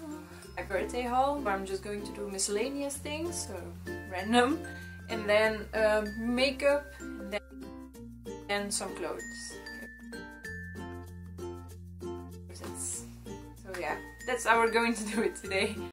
my birthday haul, where I'm just going to do miscellaneous things, so random, and then makeup, and then some clothes. So yeah, that's how we're going to do it today.